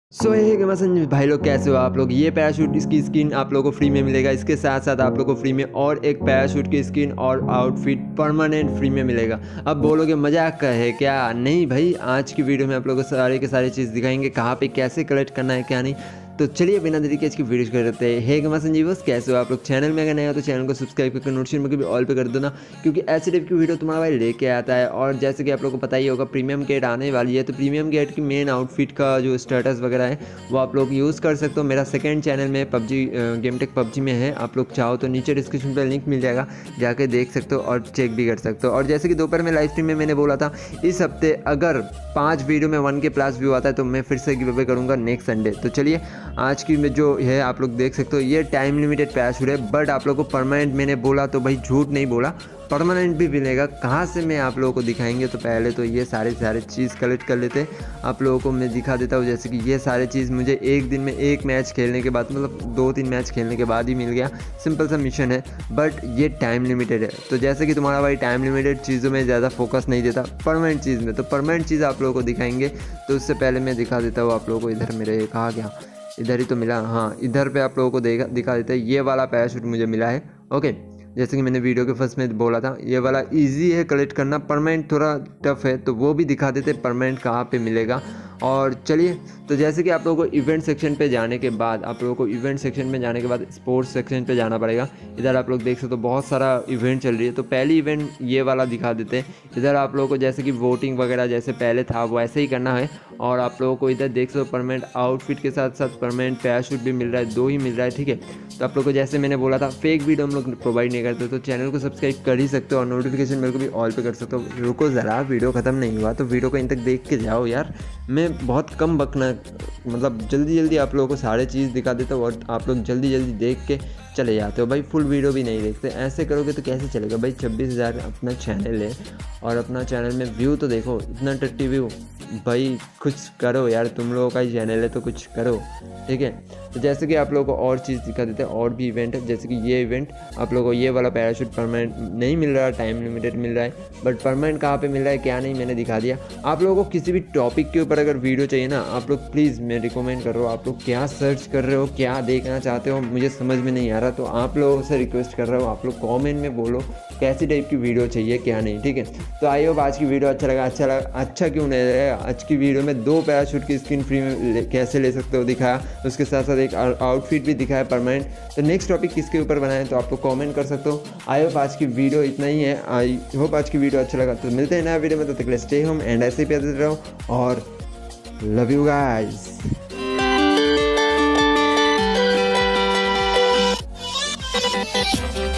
सो हे भाई लोग, कैसे हो आप लोग। ये पैराशूट इसकी स्किन आप लोगों को फ्री में मिलेगा। इसके साथ साथ आप लोगों को फ्री में और एक पैराशूट की स्किन और आउटफिट परमानेंट फ्री में मिलेगा। अब बोलोगे मजाक का है क्या? नहीं भाई, आज की वीडियो में आप लोगों को सारे के सारी चीज़ दिखाएंगे, कहाँ पे कैसे कलेक्ट करना है क्या नहीं। तो चलिए बिना देरी के इसकी वीडियो कर देते हैं। हे गमा संजीवस, कैसे हो आप लोग। चैनल में अगर नए हो तो चैनल को सब्सक्राइब करके नोटिफिकेशन में भी ऑल पे कर दो ना, क्योंकि ऐसे टाइप की वीडियो तुम्हारा भाई लेके आता है। और जैसे कि आप लोगों को पता ही होगा, प्रीमियम गेट आने वाली है, तो प्रीमियम गेट की मेन आउटफिट का जो स्टेटस वगैरह है वो आप लोग यूज़ कर सकते हो। मेरा सेकंड चैनल में पबजी गेमटेक पबजी में है, आप लोग चाहो तो नीचे डिस्क्रिप्शन पर लिंक मिल जाएगा, जाके देख सकते हो और चेक भी कर सकते हो। और जैसे कि दोपहर में लाइव स्ट्रीम में मैंने बोला था, इस हफ्ते अगर 5 वीडियो में 1K प्लस व्यू आता है तो मैं फिर से गिव अवे करूँगा नेक्स्ट संडे। तो चलिए आज की में जो है आप लोग देख सकते हो, ये टाइम लिमिटेड पैराशूट है, बट आप लोगों को परमानेंट मैंने बोला तो भाई झूठ नहीं बोला, परमानेंट भी मिलेगा। कहाँ से मैं आप लोगों को दिखाएंगे, तो पहले तो ये सारे चीज़ कलेक्ट कर लेते हैं। आप लोगों को मैं दिखा देता हूँ। जैसे कि ये सारे चीज़ मुझे एक दिन में एक मैच खेलने के बाद, मतलब 2-3 मैच खेलने के बाद ही मिल गया। सिंपल सा मिशन है, बट ये टाइम लिमिटेड है। तो जैसे कि तुम्हारा भाई टाइम लिमिटेड चीज़ों में ज़्यादा फोकस नहीं देता, परमानेंट चीज़ में, तो परमानेंट चीज़ आप लोगों को दिखाएंगे। तो उससे पहले मैं दिखा देता हूँ आप लोगों को। इधर मेरे कहा गया, इधर ही तो मिला, हाँ इधर पे आप लोगों को दिखा देता है। ये वाला पैराशूट मुझे मिला है। ओके, जैसे कि मैंने वीडियो के फर्स्ट में बोला था, ये वाला इजी है कलेक्ट करना, परमानेंट थोड़ा टफ है, तो वो भी दिखा देते परमानेंट कहाँ पे मिलेगा। और चलिए, तो जैसे कि आप लोगों को इवेंट सेक्शन पे जाने के बाद, स्पोर्ट्स सेक्शन पे जाना पड़ेगा। इधर आप लोग देख सकते हो बहुत सारा इवेंट चल रही है। तो पहली इवेंट ये वाला दिखा देते हैं। इधर आप लोगों को जैसे कि वोटिंग वगैरह जैसे पहले था वैसे ही करना है। और आप लोगों को इधर देख सकते हो परमानेंट आउटफिट के साथ साथ परमानेंट पैराशूट भी मिल रहा है, 2 ही मिल रहा है, ठीक है। तो आप लोग को जैसे मैंने बोला था, फेक वीडियो हम लोग प्रोवाइड नहीं करते, तो चैनल को सब्सक्राइब कर ही सकते हो और नोटिफिकेशन मेरे को भी ऑल पे कर सकते हो। रुको ज़रा, वीडियो ख़त्म नहीं हुआ, तो वीडियो को इन तक देख के जाओ यार। मैं बहुत कम बकना, मतलब जल्दी आप लोगों को सारे चीज़ दिखा देता हूँ और आप लोग जल्दी देख के चले जाते हो भाई, फुल वीडियो भी नहीं देखते। ऐसे करोगे तो कैसे चलेगा भाई। 26,000 अपना चैनल है और अपना चैनल में व्यू तो देखो, इतना टट्टी व्यू भाई। कुछ करो यार, तुम लोगों का ही चैनल है तो कुछ करो, ठीक है। तो जैसे कि आप लोगों को और चीज़ दिखा देते हैं, और भी इवेंट है। जैसे कि ये इवेंट आप लोगों को ये वाला पैराशूट परमानेंट नहीं मिल रहा, टाइम लिमिटेड मिल रहा है, बट परमानेंट कहाँ पे मिल रहा है क्या नहीं मैंने दिखा दिया। आप लोगों को किसी भी टॉपिक के ऊपर अगर वीडियो चाहिए ना, आप लोग प्लीज़, मैं रिकमेंड कर रहा हूँ, आप लोग क्या सर्च कर रहे हो, क्या देखना चाहते हो, मुझे समझ में नहीं आ रहा। तो आप लोगों से रिक्वेस्ट कर रहा हूँ, आप लोग कॉमेंट में बोलो कैसी टाइप की वीडियो चाहिए क्या नहीं, ठीक है। तो आई होप आज की वीडियो अच्छा क्यों नहीं है। आज की वीडियो में 2 पैराशूट की स्किन फ्री में कैसे ले सकते हो दिखाया, उसके साथ साथ एक आउटफिट भी दिखाया परमानेंट। तो नेक्स्ट टॉपिक किसके ऊपर बनाए तो आप लोग कमेंट कर सकते हो। आई होप आज की वीडियो इतना ही है। आई होप आज की वीडियो अच्छा लगा। तो मिलते हैं नया वीडियो में, तो तक के लिए स्टे होम एंड ऐसे ही प्यार देते रहो और लव यू गाइस।